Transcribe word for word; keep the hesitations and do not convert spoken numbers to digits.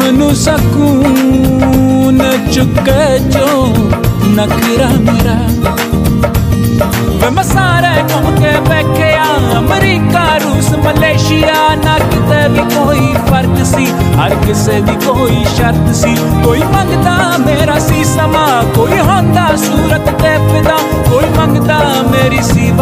नू सकून चुके जो नखरा मेरा वे मैं सारे घूम के बैठिया अमरीका रूस मलेशिया ना किते भी कोई फर्क सी हर किसे दी कोई शर्त सी कोई मंगदा मेरा सी समा कोई होंदा सूरत ते फिदा कोई मंगदा मेरी सी